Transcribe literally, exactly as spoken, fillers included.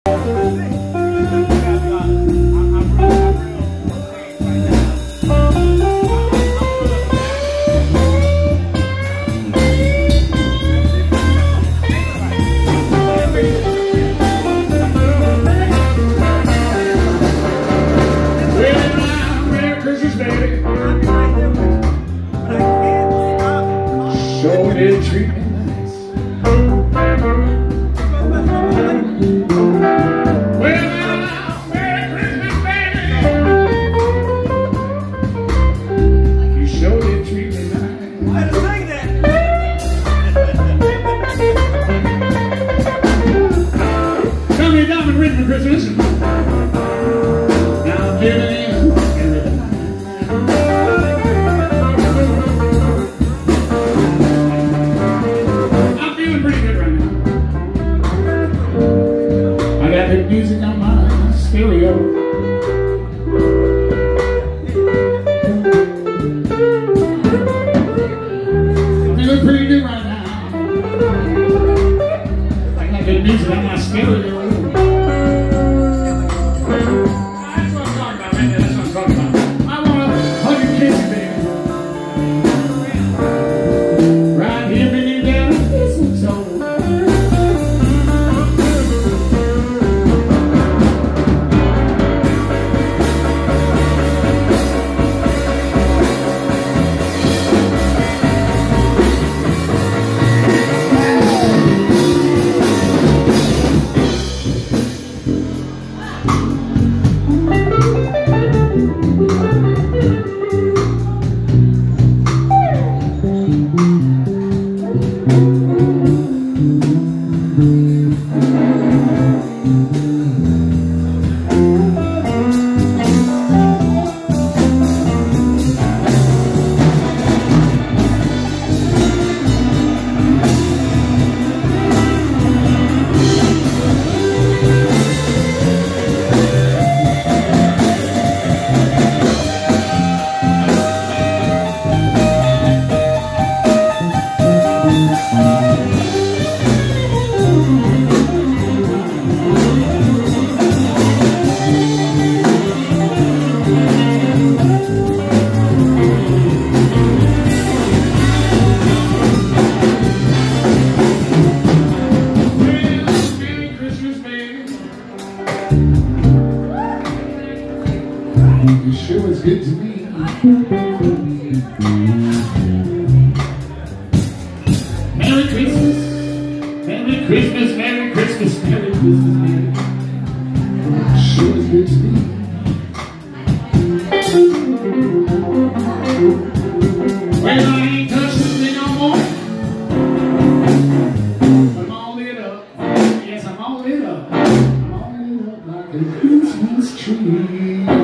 Sure did treat me nice. Well, now, Merry Christmas, baby. You sure did treat me nice. I had to sing that. Tell me down and read for Christmas. Now I'm living in music on my stereo. I'm feeling pretty good right now. I got good music on my stereo. That's what I'm talking about, man. That's what I'm talking about. I want to hug and kiss you, baby. Right here, baby, down and kiss me so. You sure was good to me. Merry Christmas, Merry Christmas, Merry Christmas, Merry Christmas, Merry. Sure was good to me. Well, I ain't touching the thing no more. I'm all lit up. Yes, I'm all lit up. I'm all lit up like a Christmas tree.